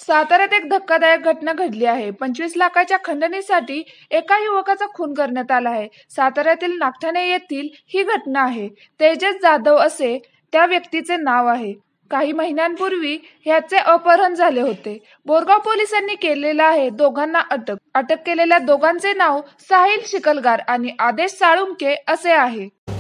साताऱ्यात एक धक्कादायक घटना घडली आहे. 25 लाखाच्या खंडणीसाठी एका युवकाचा खून करण्यात आला आहे. साताऱ्यातील नागठाणे येथील ही घटना आहे. तेजस जाधव असे त्या व्यक्तीचे नाव आहे. काही महिन्यांपूर्वी ह्याचे अपहरण झाले होते. बोरगाव पोलिसांनी केलेला आहे दोघांना अटक. अटक केलेल्या दोघांचे नाव साहिल शिकलगार आणि आदेश साळुंके असे आहे.